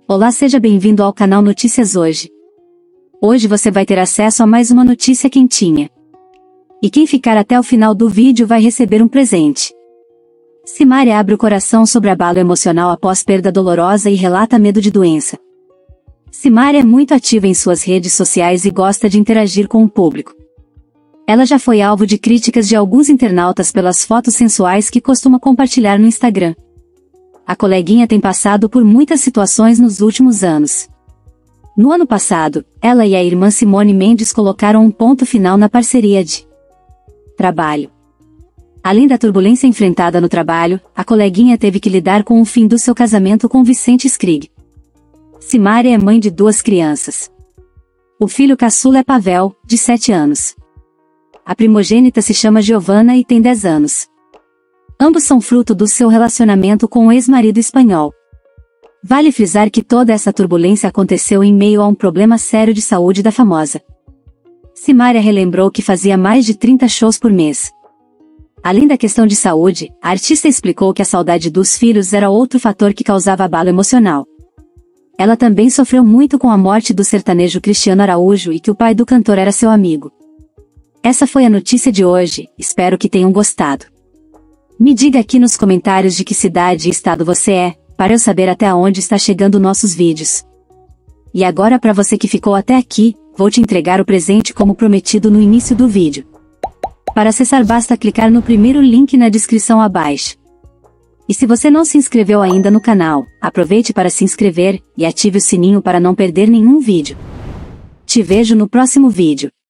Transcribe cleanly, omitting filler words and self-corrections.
Olá, seja bem-vindo ao canal Notícias Hoje. Hoje você vai ter acesso a mais uma notícia quentinha. E quem ficar até o final do vídeo vai receber um presente. Simária abre o coração sobre abalo emocional após perda dolorosa e relata medo de doença. Simária é muito ativa em suas redes sociais e gosta de interagir com o público. Ela já foi alvo de críticas de alguns internautas pelas fotos sensuais que costuma compartilhar no Instagram. A coleguinha tem passado por muitas situações nos últimos anos. No ano passado, ela e a irmã Simone Mendes colocaram um ponto final na parceria de trabalho. Além da turbulência enfrentada no trabalho, a coleguinha teve que lidar com o fim do seu casamento com Vicente Skrig. Simária é mãe de 2 crianças. O filho caçula é Pavel, de 7 anos. A primogênita se chama Giovanna e tem 10 anos. Ambos são fruto do seu relacionamento com o ex-marido espanhol. Vale frisar que toda essa turbulência aconteceu em meio a um problema sério de saúde da famosa. Simária relembrou que fazia mais de 30 shows por mês. Além da questão de saúde, a artista explicou que a saudade dos filhos era outro fator que causava abalo emocional. Ela também sofreu muito com a morte do sertanejo Cristiano Araújo e que o pai do cantor era seu amigo. Essa foi a notícia de hoje, espero que tenham gostado. Me diga aqui nos comentários de que cidade e estado você é, para eu saber até onde está chegando nossos vídeos. E agora, para você que ficou até aqui, vou te entregar o presente como prometido no início do vídeo. Para acessar basta clicar no primeiro link na descrição abaixo. E se você não se inscreveu ainda no canal, aproveite para se inscrever e ative o sininho para não perder nenhum vídeo. Te vejo no próximo vídeo.